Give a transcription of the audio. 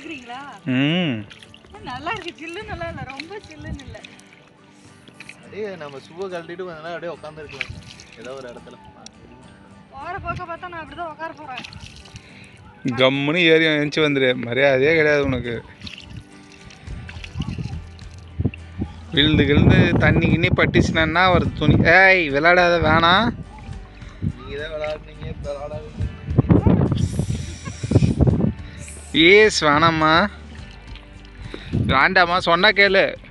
குளிக்கிறீங்களா? நல்லா இருக்கு. சில்லுன்னு நல்லா இல்ல, ரொம்ப சில்லுன்னு இல்ல. அப்படியே நம்ம சுவ கழட்டிட்டு கொஞ்ச நேரம் அப்படியே உட்காந்துருக்கலாம் ஏதோ ஒரு இடத்துல. போற போக்க பார்த்தா நான் அப்படிதான் உட்கார போறேன். கம்முன்னு ஏறி எழுந்துச்சு வந்துடு, மரியாதையே கிடையாது உனக்கு. விழுந்து கிழுந்து தண்ணி கிண்ணி பட்டுச்சுன்னா ஒரு துணி. ஏய் விளையாடாத, வேணாம். நீங்க தான் விளையாடுனீங்க, இப்போ விளையாடாதீங்க. ஏஸ் வேணாம்மா, வேண்டாம்மா, சொன்னா கேளு.